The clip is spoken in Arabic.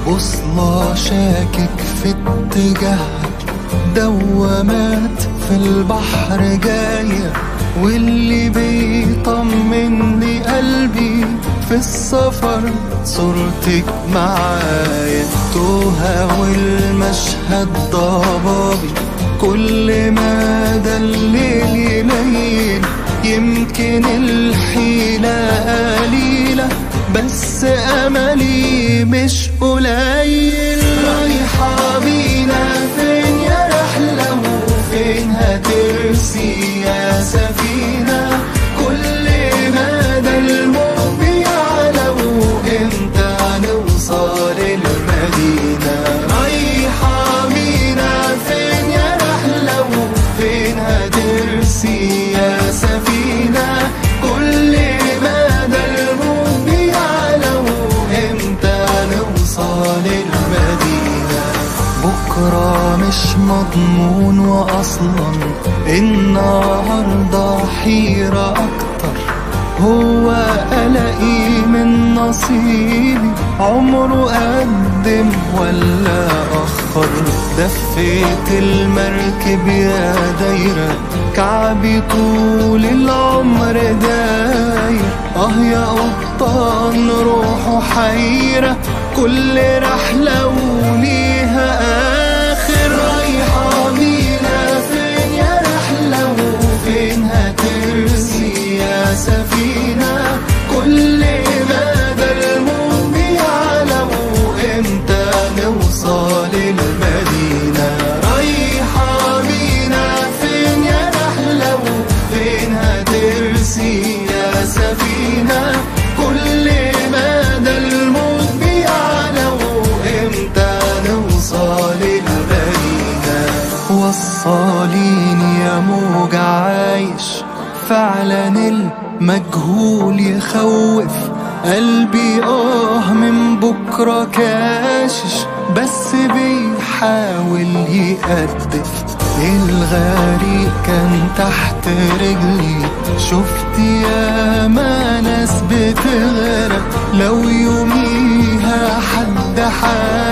بوصلة شاكك في اتجاهها، دوامات في البحر جاية، واللي بيطمني قلبي في السفر صورتك معايا. توها والمشهد ضبابي، كل ما ده الليل يليل، يمكن الحيلة قليلة بس أملي مش قليل. رايحة بينا فين يا رحلة، وفين هترسي يا سفينة؟ كل ما ده الموج بيعلى، وامتى نوصل المدينة؟ رايحة بينا فين يا رحلة، وفين هترسي يا سفينة؟ كل ما ده الموج بيعلى، وامتى نوصل المدينة؟ بكرة مش مضمون، وأصلا النهاردة حيرة أكتر. هو قلقي من نصيبي، عمره قدم ولا أخر؟ دفيت المركب يا دايرة، كعبي طول العمر داير. يا قبطان روحه حيرة، كل رحلة وليها آخر. رايحة بينا فين يا رحلة، وفين هترسي يا سفينة؟ كل ما ده الموج بيعلى، وامتى نوصل المدينة؟ رايحة بينا فين يا رحلة، وفين هترسي يا سفينة؟ كل ما ده الموج بيعلى، وامتى نوصل المدينة؟ وصليني يا موج عايش، فعلا المجهول يخوف قلبي. من بكرة كاشش، بس بيحاول يقدف. الغريق كان تحت رجلي، شفت ياما ناس بتغرق. لو يوميها حد حاول